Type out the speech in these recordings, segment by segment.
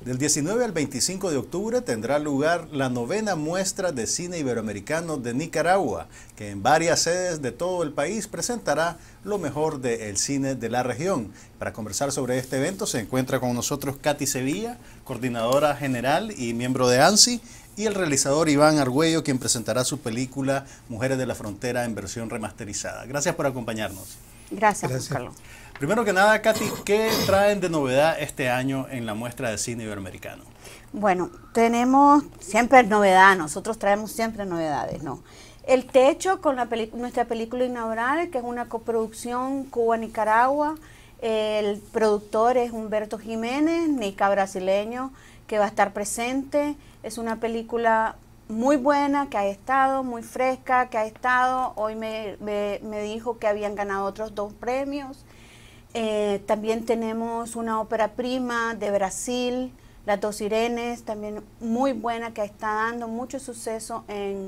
Del 19 al 25 de octubre tendrá lugar la 9ª muestra de cine iberoamericano de Nicaragua, que en varias sedes de todo el país presentará lo mejor del cine de la región. Para conversar sobre este evento se encuentra con nosotros Katy Sevilla, coordinadora general y miembro de ANSI, y el realizador Iván Argüello, quien presentará su película Mujeres de la Frontera en versión remasterizada. Gracias por acompañarnos. Gracias. Carlos. Primero que nada, Katy, ¿qué traen de novedad este año en la muestra de cine iberoamericano? Bueno, tenemos siempre novedad, nosotros traemos siempre novedades, ¿no? El Techo con nuestra película inaugural, que es una coproducción Cuba-Nicaragua. El productor es Humberto Jiménez, nica brasileño, que va a estar presente. Es una película muy buena, que ha estado, muy fresca, que ha estado. Hoy me dijo que habían ganado otros 2 premios. También tenemos una ópera prima de Brasil, Las Dos Sirenes, también muy buena, que está dando mucho suceso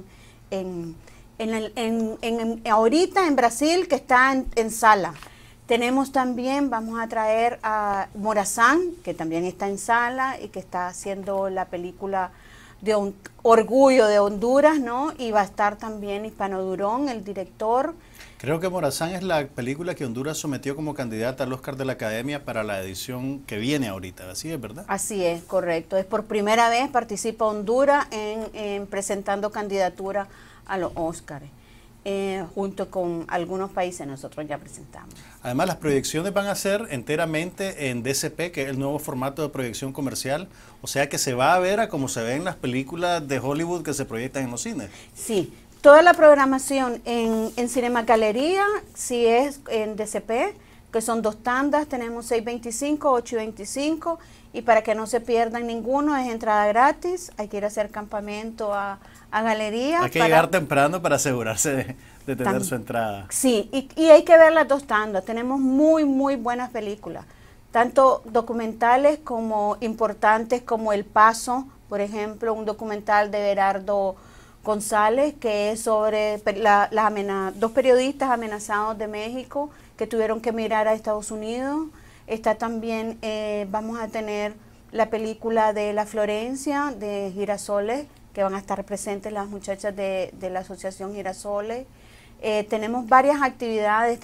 ahorita en Brasil, que está en sala. Tenemos también, vamos a traer a Morazán, que también está en sala y que está haciendo la película de Orgullo de Honduras, ¿no? Y va a estar también Hispano Durón, el director. Creo que Morazán es la película que Honduras sometió como candidata al Oscar de la Academia para la edición que viene ahorita, ¿así es, verdad? Así es, correcto. Es por primera vez participa Honduras en presentando candidatura a los Oscars. Junto con algunos países nosotros ya presentamos. Además, las proyecciones van a ser enteramente en DCP, que es el nuevo formato de proyección comercial, o sea que se va a ver a como se ven las películas de Hollywood que se proyectan en los cines. Sí, toda la programación en Cinema Galería, si es en DCP, que son 2 tandas, tenemos 6.25, 8.25, y para que no se pierdan ninguno es entrada gratis. Hay que ir a hacer campamento a Galería. Hay que llegar temprano para asegurarse de tener su entrada. Sí, y hay que ver las 2 tandas. Tenemos muy buenas películas, tanto documentales como importantes, como El Paso, por ejemplo, un documental de Berardo González, que es sobre 2 periodistas amenazados de México que tuvieron que emigrar a Estados Unidos. Está también, vamos a tener la película de La Florencia, de Girasoles, que van a estar presentes las muchachas de la Asociación Girasoles. Tenemos varias actividades,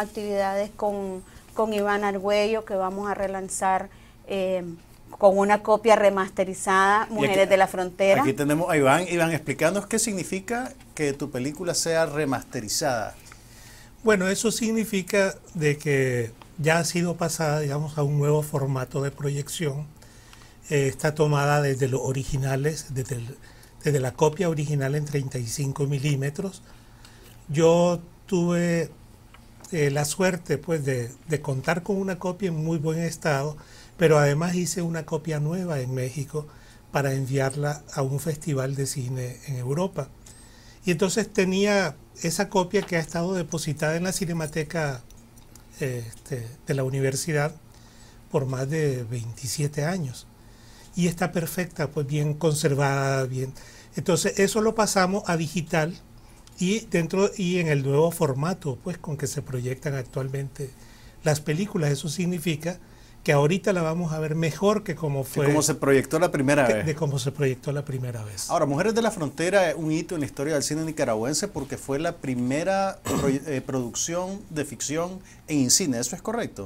con Iván Argüello, que vamos a relanzar con una copia remasterizada, Mujeres aquí, de la Frontera. Aquí tenemos a Iván. Iván, explícanos qué significa que tu película sea remasterizada. Bueno, eso significa de que ya ha sido pasada, digamos, a un nuevo formato de proyección. Está tomada desde los originales, desde la copia original en 35 milímetros. Yo tuve la suerte, pues, de contar con una copia en muy buen estado, pero además hice una copia nueva en México para enviarla a un festival de cine en Europa. Y entonces tenía esa copia que ha estado depositada en la Cinemateca de la universidad por más de 27 años. Y está perfecta, pues bien conservada, bien. Entonces eso lo pasamos a digital y en el nuevo formato, pues con que se proyectan actualmente las películas. Eso significa que ahorita la vamos a ver mejor que como fue. De cómo se proyectó la primera vez. De cómo se proyectó la primera vez. Ahora, Mujeres de la Frontera es un hito en la historia del cine nicaragüense porque fue la primera producción de ficción en INCINE, ¿eso es correcto?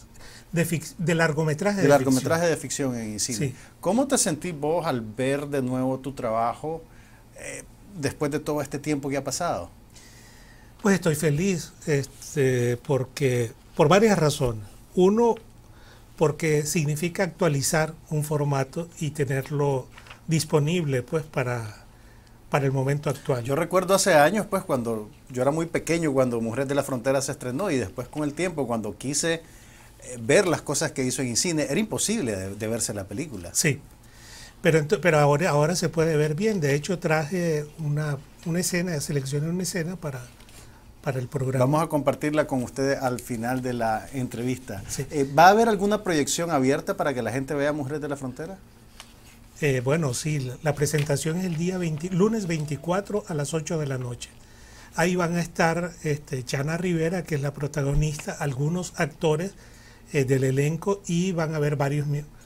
De largometraje de largometraje de ficción en INCINE. Sí. ¿Cómo te sentís vos al ver de nuevo tu trabajo después de todo este tiempo que ha pasado? Pues estoy feliz, porque por varias razones. Uno, porque significa actualizar un formato y tenerlo disponible, pues, para el momento actual. Yo recuerdo hace años, pues, cuando yo era muy pequeño, cuando Mujeres de la Frontera se estrenó, y después con el tiempo, cuando quise ver las cosas que hizo en INCINE, era imposible de verse la película. Sí, pero ahora se puede ver bien. De hecho, traje una escena, seleccioné una escena para el programa. Vamos a compartirla con ustedes al final de la entrevista. Sí. ¿Va a haber alguna proyección abierta para que la gente vea Mujeres de la Frontera? Bueno, sí, la presentación es el día lunes 24 a las 8 de la noche. Ahí van a estar Chana Rivera, que es la protagonista, algunos actores del elenco, y van a haber varios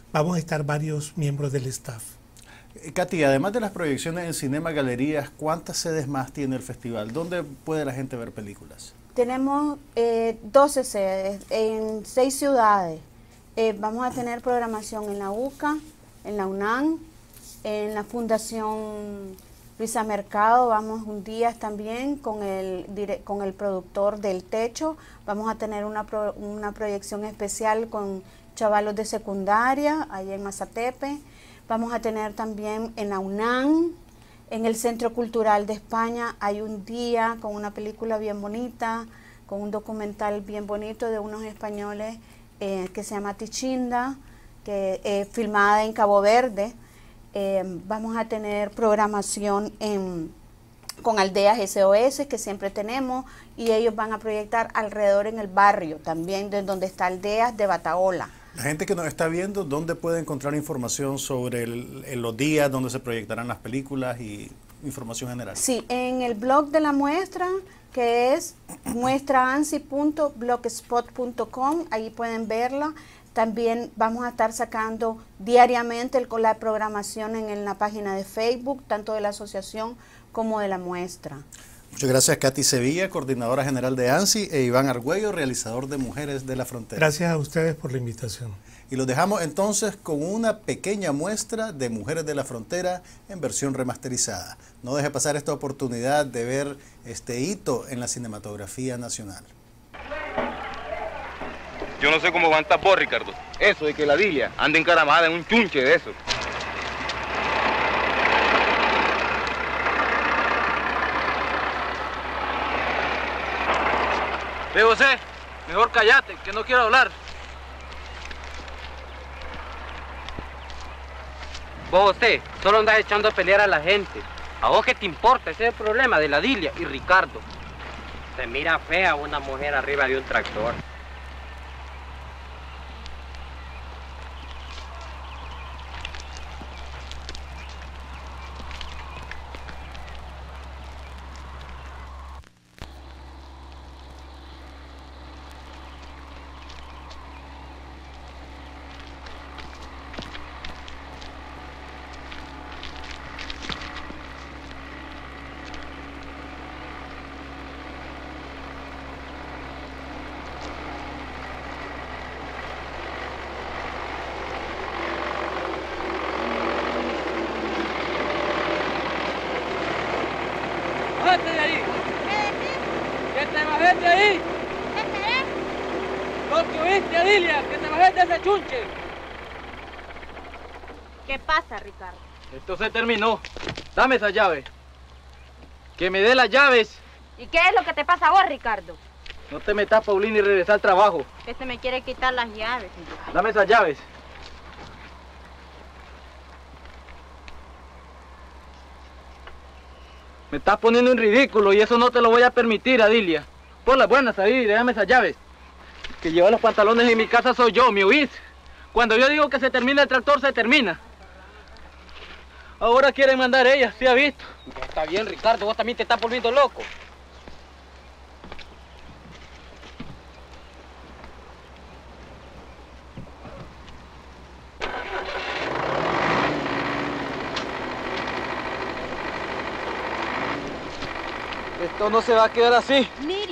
vamos a estar varios miembros del staff. Katy, además de las proyecciones en Cinema Galerías, ¿cuántas sedes más tiene el festival? ¿Dónde puede la gente ver películas? Tenemos 12 sedes en 6 ciudades. Vamos a tener programación en la UCA, en la UNAM, en la Fundación Luisa Mercado. Vamos un día también con el productor del Techo. Vamos a tener una proyección especial con chavalos de secundaria, allá en Mazatepe. Vamos a tener también en la UNAM, en el Centro Cultural de España, hay un día con una película bien bonita, con un documental bien bonito de unos españoles que se llama Tichinda, que es filmada en Cabo Verde. Vamos a tener programación con Aldeas SOS, que siempre tenemos, y ellos van a proyectar alrededor en el barrio, también de donde está Aldeas de Bataola. La gente que nos está viendo, ¿dónde puede encontrar información sobre los días donde se proyectarán las películas y información general? Sí, en el blog de la muestra, que es muestraansi.blogspot.com, ahí pueden verla. También vamos a estar sacando diariamente la programación en la página de Facebook, tanto de la asociación como de la muestra. Muchas gracias, Katy Sevilla, coordinadora general de ANSI, e Iván Argüello, realizador de Mujeres de la Frontera. Gracias a ustedes por la invitación. Y los dejamos entonces con una pequeña muestra de Mujeres de la Frontera en versión remasterizada. No deje pasar esta oportunidad de ver este hito en la cinematografía nacional. Yo no sé cómo aguantas vos, Ricardo. Eso de que la Dilia anda encaramada en un chunche de eso. Ve, José, mejor cállate, que no quiero hablar. Vos, José, solo andas echando a pelear a la gente. ¿A vos qué te importa? Ese es el problema de la Dilia y Ricardo. Se mira fea una mujer arriba de un tractor. ¡Bájate de ahí! ¡Que te bajes de ahí! ¿Lo que oíste, Adilia? ¡Que te bajes de ese chunche! ¿Qué pasa, Ricardo? Esto se terminó. Dame esa llave. Que me dé las llaves. ¿Y qué es lo que te pasa a vos, Ricardo? No te metas, Paulina, y regresa al trabajo. Este me quiere quitar las llaves. Dame esas llaves. Me estás poniendo en ridículo y eso no te lo voy a permitir, Adilia. Por las buenas ahí, déjame esas llaves. Que lleva los pantalones en mi casa soy yo, ¿me oís? Cuando yo digo que se termina el tractor, se termina. Ahora quieren mandar ellas, ¿sí ha visto? Ya está bien, Ricardo, vos también te estás volviendo loco. Esto no se va a quedar así. Ni